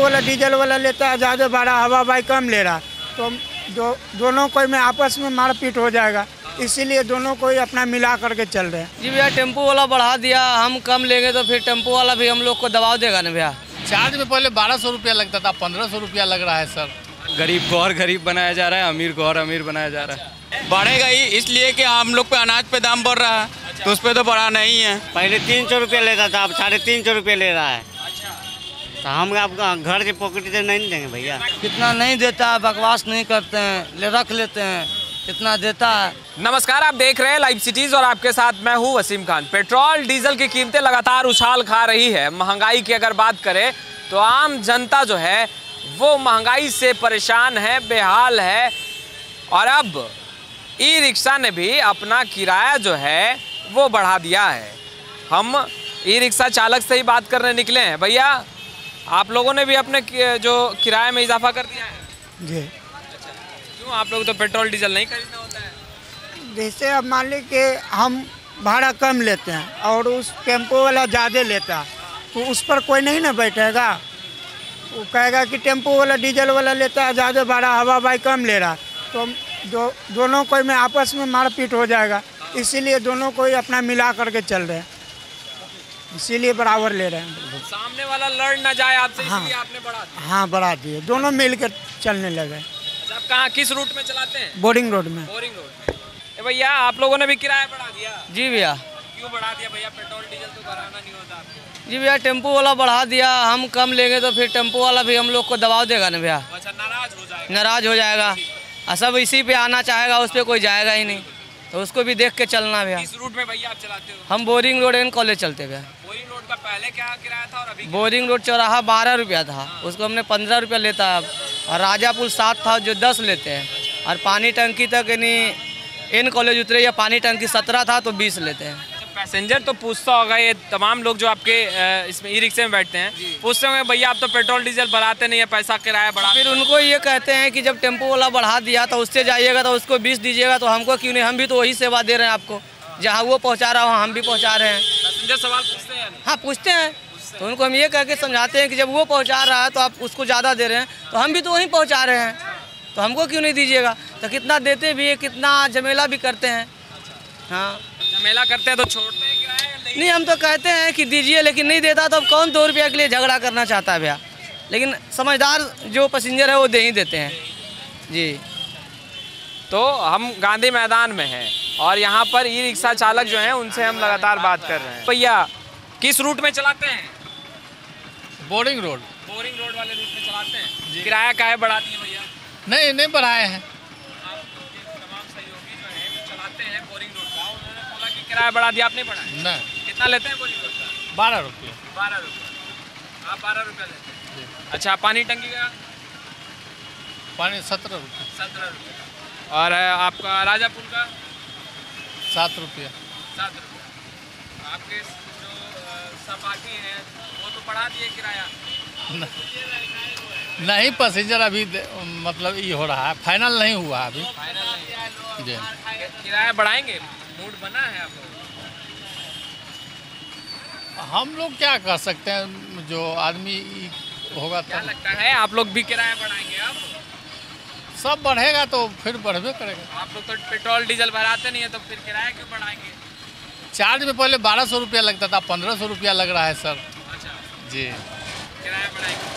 वाला डीजल वाला लेता है ज़्यादा भाड़ा, हवा भाई कम ले रहा, तो दोनों कोई में आपस में मारपीट हो जाएगा, इसीलिए दोनों कोई अपना मिला करके चल रहे हैं। जी भैया, टेम्पो वाला बढ़ा दिया, हम कम लेंगे तो फिर टेम्पो वाला भी हम लोग को दबाव देगा ना भैया। चार्ज में पहले 1200 रुपया लगता था, 1500 रुपया लग रहा है सर। गरीब को और गरीब बनाया जा रहा है, अमीर को और अमीर बनाया जा रहा है। बढ़ेगा ही इसलिए कि हम लोग पे अनाज पे दाम बढ़ रहा है, तो उस पर तो बढ़ाना ही है। पहले 300 रुपया लेता था, अब 350 रुपये ले रहा है। तो हम आपका घर के पॉकेट से नहीं देंगे भैया। कितना नहीं देता है, बकवास नहीं करते हैं, रख लेते हैं, कितना देता है। नमस्कार, आप देख रहे हैं लाइव सिटीज और आपके साथ मैं हूं वसीम खान। पेट्रोल डीजल की कीमतें लगातार उछाल खा रही है। महंगाई की अगर बात करें तो आम जनता जो है वो महंगाई से परेशान है, बेहाल है। और अब ई रिक्शा ने भी अपना किराया जो है वो बढ़ा दिया है। हम ई रिक्शा चालक से ही बात करने निकले हैं। भैया, आप लोगों ने भी अपने जो किराए में इजाफा कर दिया है? जी। क्यों, आप लोग तो पेट्रोल डीजल नहीं खरीदना होता है? जैसे अब मान ली कि हम भाड़ा कम लेते हैं और उस टेम्पो वाला ज़्यादा लेता है, तो उस पर कोई नहीं ना बैठेगा। वो कहेगा कि टेम्पो वाला डीजल वाला लेता है ज़्यादा भाड़ा, हवा भाई कम ले रहा, तो दोनों कोई में आपस में मारपीट हो जाएगा, इसीलिए दोनों कोई अपना मिला करके चल रहे हैं, इसीलिए बराबर ले रहे हैं। सामने वाला लड़ ना जाए आपसे, इसलिए आपने बढ़ा दिया। हाँ, बढ़ा दिए, दोनों मिल कर चलने लगे। अच्छा, आप कहाँ, किस रूट में चलाते हैं? बोरिंग रोड में। बोरिंग रोड में। भैया, आप लोगों ने भी किराया बढ़ा दिया? जी भैया। क्यों बढ़ा दिया भैया? पेट्रोल डीजल तो बढ़ाना नहीं होता आपको? जी भैया, टेम्पो वाला बढ़ा दिया, हम कम लेंगे तो फिर टेम्पो वाला भी हम लोग को दबाव देगा ना भैया। अच्छा, नाराज हो जाएगा? नाराज हो जाएगा, और सब इसी पे आना चाहेगा, उस पर कोई जाएगा ही नहीं, तो उसको भी देख के चलना भैया। किस रूट में भैया आप चलाते हो? हम बोरिंग रोड एंड कॉलेज चलते भैया। बोरिंग रोड का पहले क्या किराया था और अभी? बोरिंग रोड चौराहा 12 रुपया था, उसको हमने 15 रुपया लेता है अब, और राजा पुल 7 था जो 10 लेते हैं, और पानी टंकी तक यानी एन कॉलेज उतरे या पानी टंकी 17 था तो 20 लेते हैं। पैसेंजर तो पूछता होगा, ये तमाम लोग जो आपके इसमें ई रिक्शे में बैठते हैं पूछते होंगे, भैया आप तो पेट्रोल डीजल बढ़ाते नहीं है, पैसा किराया बढ़ा। फिर उनको ये कहते हैं कि जब टेम्पो वाला बढ़ा दिया तो उससे जाइएगा तो उसको 20 दीजिएगा, तो हमको क्यों नहीं, हम भी तो वही सेवा दे रहे हैं आपको, जहाँ वो पहुँचा रहा हो हम भी पहुँचा रहे हैं। पैसेंजर सवाल पूछते हैं? हाँ, पूछते हैं, तो उनको हम ये कह के समझाते हैं कि जब वो पहुँचा रहा है तो आप उसको ज़्यादा दे रहे हैं, तो हम भी तो वहीं पहुँचा रहे हैं, तो हमको क्यों नहीं दीजिएगा। तो कितना देते भी है, कितना झमेला भी करते हैं। हाँ, झमेला करते हैं तो छोड़ते हैं किराया? नहीं, हम तो कहते हैं कि दीजिए, लेकिन नहीं देता तो अब कौन 2 रुपया के लिए झगड़ा करना चाहता है भैया। लेकिन समझदार जो पैसेंजर है वो दे ही देते हैं जी। तो हम गांधी मैदान में हैं और यहाँ पर ई रिक्शा चालक जो हैं उनसे हम लगातार बात कर रहे हैं। भैया, किस रूट में चलाते हैं? बोरिंग रोड। बोरिंग रोड वाले रूट में चलाते हैं। किराया काहे बढ़ा दिए भैया? नहीं बढ़ाए हैं। तमाम सहयोगी जो हैं चलाते हैं बोरिंग रोड का, उन्होंने बोला कि किराया बढ़ा दिया, आपने बढ़ाया? नहीं। कितना लेते हैं बोरिंग रोड का? 12 रुपये। 12 रुपये। आप 12 रुपये लेते हैं? अच्छा, पानी टंकी का? पानी 17 रुपये। 17 रुपये। और आपका राजा पुल का? 7 रुपया। 7 रुपये। आपके जो सहपाठी हैं वो तो बढ़ा दिए किराया? नहीं, पैसेंजर अभी मतलब ये हो रहा है, फाइनल नहीं हुआ अभी। फाइनल नहीं जी। किराया बढ़ाएंगे? मूड बना है आप लोगों का? हम लोग क्या कर सकते हैं, जो आदमी होगा। क्या लगता है, आप लोग भी किराया बढ़ाएंगे? अब सब बढ़ेगा तो फिर बढ़बे करेगा। आप लोग तो पेट्रोल डीजल भराते नहीं है, तो फिर किराया क्यों बढ़ाएंगे? चार्ज में पहले 1200 रुपया लगता था, 1500 रुपया लग रहा है सर। अच्छा, जी। किराया बढ़ाएंगे।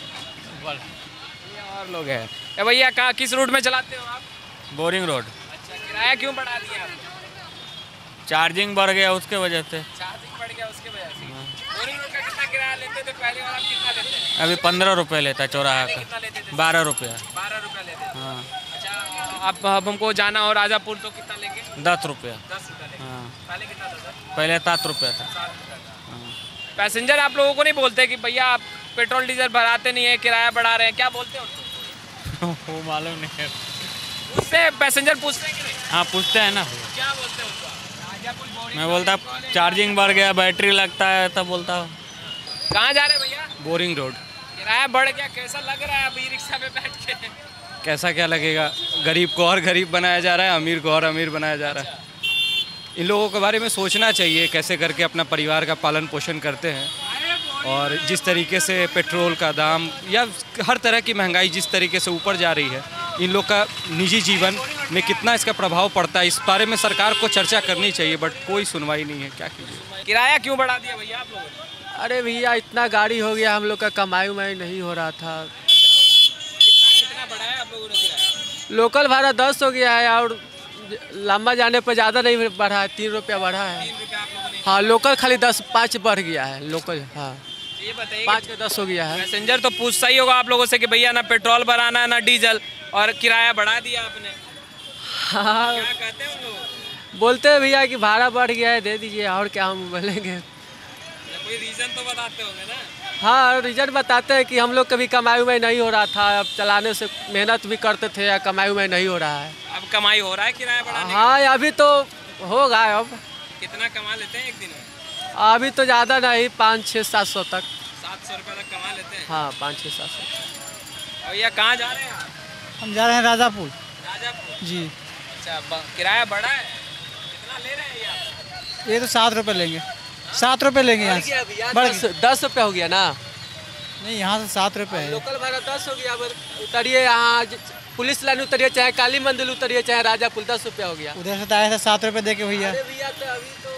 और लोग हैं। भैया, कहाँ, किस रूट में चलाते हो आप? बोरिंग रोड। अच्छा, किराया क्यों बढ़ा दिया आप? चार्जिंग बढ़ गया उसके वजह से। चार्जिंग बढ़ गया उसके वजह से। बोरिंग रोड का कितना किराया लेते थे पहले और आप कितना लेते हैं? अभी 15 रुपये लेता है चौराहा कितना का। लेते थे? 12 रुपया। 12 रुपये लेते थे। हाँ। अच्छा, अब हमको जाना हो राजापुर तो कितना लेंगे? 10 रुपया। 10 रुपये लेंगे। हाँ, पहले कितना था सर? पहले 7 रुपया था। 7 रुपये था। पैसेंजर आप लोगों को नहीं बोलते कि भैया आप पेट्रोल डीजल भराते नहीं है, किराया बढ़ा रहे हैं, क्या बोलते हैं उनको? वो मालूम नहीं है। उससे पैसेंजर पूछते हैं कि नहीं? हाँ, पूछते हैं ना। क्या बोलते हैं उनको? मैं बोलता चार्जिंग बढ़ गया, बैटरी लगता है, तब बोलता हूँ। कहाँ जा रहे हैं भैया? बोरिंग रोड। किराया बढ़ गया, कैसा लग रहा है अब ई रिक्शा में बैठ के? कैसा क्या लगेगा, गरीब को और गरीब बनाया जा रहा है, अमीर को और अमीर बनाया जा रहा है। इन लोगों के बारे में सोचना चाहिए, कैसे करके अपना परिवार का पालन पोषण करते हैं। और जिस तरीके से पेट्रोल का दाम या हर तरह की महंगाई जिस तरीके से ऊपर जा रही है, इन लोग का निजी जीवन में कितना इसका प्रभाव पड़ता है, इस बारे में सरकार को चर्चा करनी चाहिए, बट कोई सुनवाई नहीं है। क्या कीजिए? किराया क्यों बढ़ा दिया भैया आप लोगों ने? अरे भैया इतना गाड़ी हो गया, हम लोग का कमाई उमाई नहीं हो रहा था। कितना बढ़ाया आप लोगों ने किराया? लोकल भाड़ा 10 हो गया है और लंबा जाने पर ज़्यादा नहीं बढ़ा है, 3 रुपया बढ़ा है। 3 रुपया आप लोगों ने? हाँ, लोकल खाली 5 बढ़ गया है लोकल। हाँ, ये बताइए 5 का 10 हो गया है। पैसेंजर तो पूछता ही होगा आप लोगों से कि भैया ना पेट्रोल भराना है ना डीजल, और किराया बढ़ा दिया आपने। हाँ, क्या कहते हैं उन लोग? बोलते हैं भैया कि भाड़ा बढ़ गया है, दे दीजिए, और क्या हम बोलेंगे। कोई रीज़न तो बताते होंगे ना? हाँ, रीजन बताते हैं कि हम लोग कभी कमाई उमाई नहीं हो रहा था, अब चलाने से मेहनत भी करते थे या कमाई उमाई नहीं हो रहा है। अब कमाई हो रहा है किराया बढ़ाने का? हाँ, अभी तो होगा। अब कितना कमा लेते हैं एक दिन में? अभी तो ज़्यादा नहीं, 500-600-700 तक। 700 रुपये तक कमा लेते हैं? हाँ, 500-600। भैया कहाँ जा रहे हैं आप? हम जा रहे हैं राजापुर। राजापुर जी। अच्छा, किराया बढ़ा है? कितना ले रहे हैं ये आप? ये तो 7 रुपये लेंगे, 7 रुपये लेंगे यहाँ से। 10 रुपये हो गया ना? नहीं, यहाँ से 7 रुपये है। लोकल भाड़ा 10 हो गया। अब उतरिए यहाँ पुलिस लाइन उतरिए, चाहे काली मंदिर उतरिए, चाहे राजापुर, 10 रुपया हो गया। उधर से तो आए थे 7 रुपये दे के भैया। भैया तो अभी तो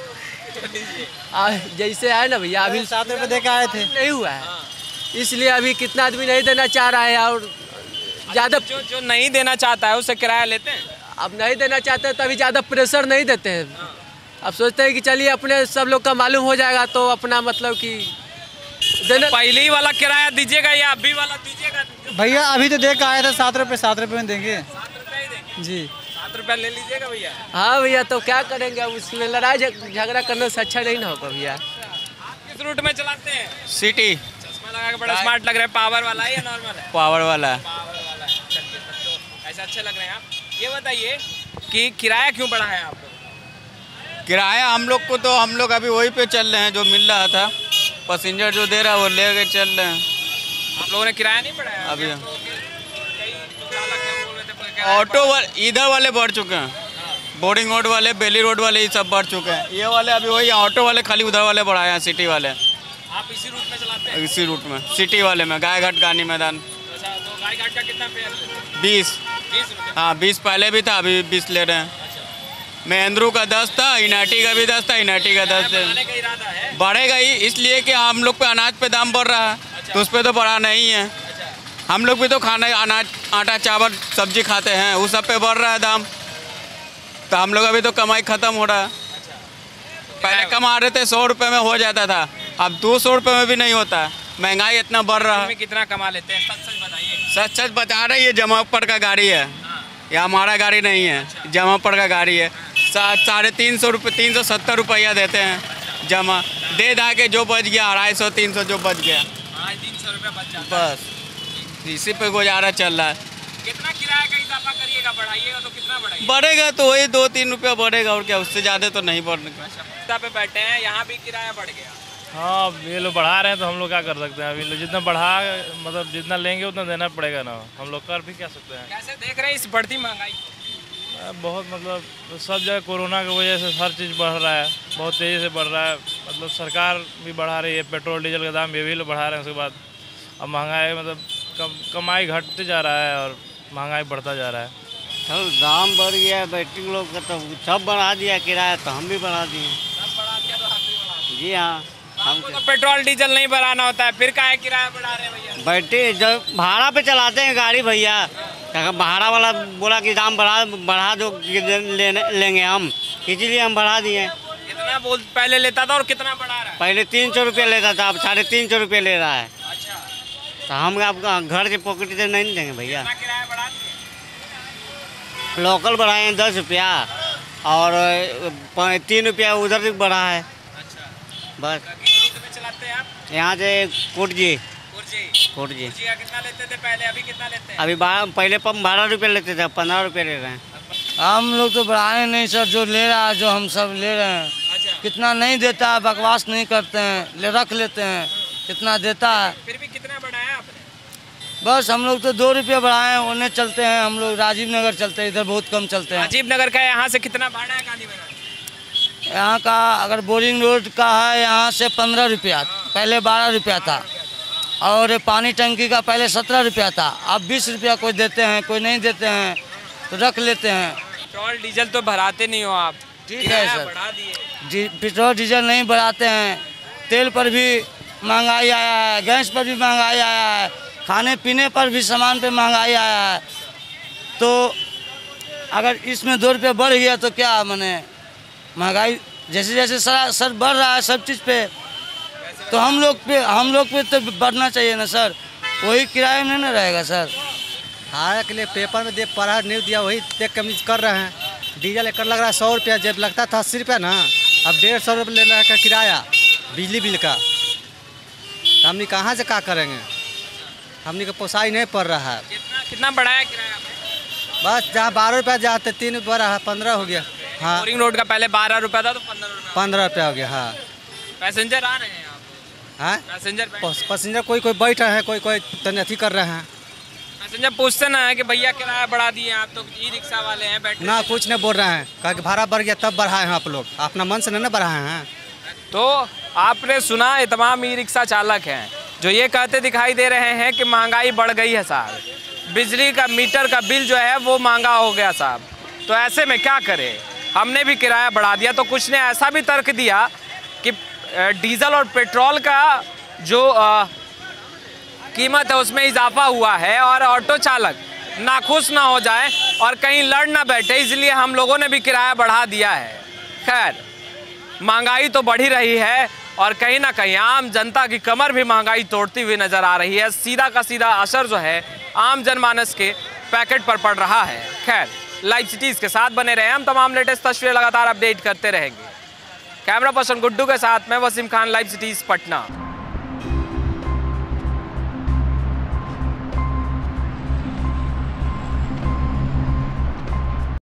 जैसे है ना भैया, अभी 7 रुपये दे के आए थे। नहीं हुआ है, इसलिए अभी कितना आदमी नहीं देना चाह रहा है। और ज़्यादा जो नहीं देना चाहता है उससे किराया लेते हैं? अब नहीं देना चाहते हैं तो अभी ज़्यादा प्रेशर नहीं देते हैं। अब सोचते हैं कि चलिए अपने सब लोग का मालूम हो जाएगा तो अपना मतलब कि देना। पहले ही वाला किराया दीजिएगा या अभी वाला दीजिएगा? भैया अभी तो दे के आए थे 7 रुपये, 7 रुपये में देंगे। 7 रुपये ही देंगे? जी। 7 रुपया ले लीजिएगा भैया। हाँ भैया, तो क्या करेंगे, अब उसमें लड़ाई झगड़ा करने से अच्छा नहीं ना होगा भैया। किस रूट में चलाते हैं? सिटी चश्मा लगा के बड़ा स्मार्ट लग रहा है। पावर वाला है या नॉर्मल है? पावर वाला है। पावर वाला है। चलिए, तब तो ऐसे अच्छे लग रहे हैं आप। ये बताइए कि किराया क्यों बढ़ा है आप लोग? किराया हम लोग अभी वही पे चल रहे हैं जो मिल रहा था, पैसेंजर जो दे रहा है वो ले के चल रहे हैं। आप लोगों ने किराया नहीं बढ़ाया? अभी कई चालक क्या बोल रहे थे, किराया ऑटो इधर वाले बढ़ चुके हैं, बोर्डिंग रोड वाले, बेली रोड वाले, ये सब बढ़ चुके हैं। ये वाले अभी वही ऑटो वाले खाली उधर वाले बढ़ाए हैं, सिटी वाले। आप इसी रूट में चलाते हैं? इसी रूट में, सिटी वाले में, गायघाट गानी मैदान। अच्छा, तो गायघाट का कितना फेयर? 20। 20 रुपये? हाँ, 20 पहले भी था, अभी 20 ले रहे हैं। महेंद्रू का 10 था, इनाटी का भी 10 था, इनाटी का 10 बढ़ाने का इरादा है? बढ़ेगा ही, इसलिए कि हम लोग पे अनाज पे दाम बढ़ रहा है। तो उस पर तो बढ़ा नहीं है। हम लोग भी तो खाना अनाज, आटा चावल सब्जी खाते हैं, उस सब पे बढ़ रहा है दाम। तो हम लोग अभी तो कमाई ख़त्म हो रहा है। पहले कमा रहे थे 100 रुपये में हो जाता था, अब 200 रुपये में भी नहीं होता है। महंगाई इतना बढ़ रहा है। कितना कमा लेते हैं? सच सच बताइए। सच सच बता रहे, ये जमापर का गाड़ी है, ये हमारा गाड़ी नहीं है, जमापर का गाड़ी है। 350 रुपये, 370 रुपया देते हैं जमा, दे दा के जो बच गया 250-300 जो बच गया, 300 रुपया बच जाता है। बस इसी पे गुजारा चल रहा है। कितना किराया का इजाफा करिएगा, बढ़ाइएगा तो कितना बढ़ाइएगा? बढ़ेगा तो वही 2-3 रुपया बढ़ेगा, और क्या, उससे ज़्यादा तो नहीं बढ़ेगा। अच्छा, पे बैठे हैं, यहाँ भी किराया बढ़ गया। हाँ, ये लोग बढ़ा रहे हैं तो हम लोग क्या कर सकते हैं। अभी लोग जितना बढ़ा, मतलब जितना लेंगे उतना देना पड़ेगा ना, हम लोग कर भी क्या सकते हैं। कैसे देख रहे हैं इस बढ़ती महंगाई? बहुत मतलब सब जगह कोरोना की वजह से हर चीज़ बढ़ रहा है, बहुत तेज़ी से बढ़ रहा है। मतलब सरकार भी बढ़ा रही है, पेट्रोल डीजल का दाम ये भी लोग बढ़ा रहे हैं। उसके बाद अब महंगाई मतलब कमाई घटते जा रहा है और महंगाई बढ़ता जा रहा है। सब दाम बढ़ गया है, बैटरी लोग का तो सब बढ़ा दिया किराया, तो हम भी बढ़ा दिए। सब बढ़ा दिया तो हम भी बढ़ा दिए। जी हाँ, हमको तो पेट्रोल डीजल नहीं भराना होता है, फिर काहे किराया बढ़ा रहे हैं भैया? बैटरी जब भाड़ा पे चलाते हैं गाड़ी भैया, अगर भाड़ा वाला बोला कि दाम बढ़ा दो लेंगे हम, इसीलिए हम बढ़ा दिए। कितना पहले लेता था और कितना बढ़ा रहा है? पहले 300 रुपये लेता था, अब 350 रुपये ले रहा है। अच्छा, तो हम आपका घर के पॉकेट से नहीं देंगे भैया। कितना किराया बढ़ा दिए? लोकल बढ़ाए हैं 10 रुपया और 3 रुपया उधर से बढ़ा है। अच्छा, बस। किस रूट में चलाते हैं आप? यहाँ से कोटजी। कुर्जी का कितना लेते थे पहले, अभी कितना लेते हैं? अभी पहले 12 रुपये लेते थे, 15 रुपये ले रहे हैं। हम लोग तो बढ़ाए नहीं सर, जो ले रहा है, जो हम सब ले रहे हैं। अच्छा, कितना नहीं देता है, बकवास नहीं करते हैं, रख लेते हैं, कितना देता है। फिर भी कितना बढ़ाया आपने? बस हम लोग तो 2 रुपये बढ़ाए हैं, उन्हें चलते हैं, हम लोग राजीव नगर चलते हैं, इधर बहुत कम चलते हैं। राजीव नगर का यहाँ से कितना भाड़ा है गांधी मैदान? यहाँ का अगर बोरिंग रोड का है, यहाँ से 15 रुपया, पहले 12 रुपया था, और पानी टंकी का पहले 17 रुपया था, अब 20 रुपया कोई देते हैं, कोई नहीं देते हैं, तो रख लेते हैं। पेट्रोल डीजल तो भराते नहीं हो आप, ठीक है सर, बढ़ा दिए। पेट्रोल डीजल नहीं बढ़ाते हैं, तेल पर भी महंगाई आया है, गैस पर भी महंगाई आया है, खाने पीने पर भी सामान पे महंगाई आया है। तो अगर इसमें 2 रुपये बढ़ गया तो क्या माने, महंगाई जैसे जैसे सर बढ़ रहा है सब चीज़ पे, तो हम लोग पे तो बढ़ना चाहिए ना सर, वही किराए में नहीं रहेगा सर। हारे के लिए पेपर में पढ़ा न्यूज़ दिया वही देख के हम कर रहे हैं। डीजल एक लग रहा है 100 रुपया, जब लगता था 80 रुपया ना, अब 150 रुपये ले रहा है किराया बिजली बिल का। हमने कहाँ से क्या करेंगे, हमने को पोसाई नहीं पड़ रहा है। कितना बढ़ाया किराया? बस जहाँ 12 रुपया जाते 3 रुपया 15 हो गया। हाँ, बोरिंग रोड का पहले 12 रुपया था तो 15 रुपया हो गया। हाँ, पैसेंजर आ रहे हैं आप? हाँ, पैसेंजर कोई बैठ रहे हैं, कोई तनथी कर रहे हैं। पैसेंजर पूछते ना है कि भैया किराया बढ़ा दिए, आप तो ई रिक्शा वाले हैं, बैठे ना कुछ नहीं बोल रहे हैं, कहा कि भाड़ा बढ़ गया तब बढ़ाए हैं आप लोग, अपना मन से नहीं ना बढ़ाए हैं। तो आपने सुना, ये तमाम ई रिक्शा चालक हैं जो ये कहते दिखाई दे रहे हैं कि महंगाई बढ़ गई है साहब, बिजली का मीटर का बिल जो है वो महंगा हो गया साहब, तो ऐसे में क्या करें, हमने भी किराया बढ़ा दिया। तो कुछ ने ऐसा भी तर्क दिया कि डीजल और पेट्रोल का जो कीमत है उसमें इजाफा हुआ है और ऑटो चालक नाखुश ना हो जाए और कहीं लड़ ना बैठे, इसलिए हम लोगों ने भी किराया बढ़ा दिया है। खैर, महंगाई तो बढ़ ही रही है और कहीं ना कहीं आम जनता की कमर भी महंगाई तोड़ती हुई नजर आ रही है। सीधा का सीधा असर जो है आम जनमानस के पैकेट पर पड़ रहा है। खैर, लाइव सिटीज़ के साथ बने रहे, हम तमाम लेटेस्ट तस्वीरें लगातार अपडेट करते रहेंगे। कैमरा पर्सन गुड्डू के साथ मैं वसीम खान, लाइव सिटीज़ पटना।